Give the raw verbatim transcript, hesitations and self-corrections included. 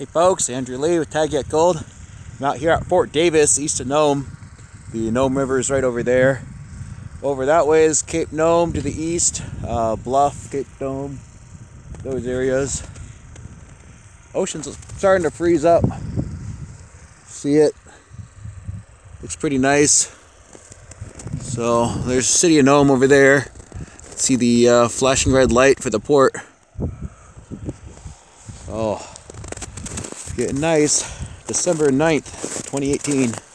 Hey folks, Andrew Lee with Tagiuk Gold. I'm out here at Fort Davis, east of Nome. The Nome River is right over there. Over that way is Cape Nome to the east, uh, Bluff, Cape Nome, those areas. Ocean's starting to freeze up. See it? Looks pretty nice. So there's the city of Nome over there. See the uh, flashing red light for the port. Oh, getting nice. December ninth, twenty eighteen.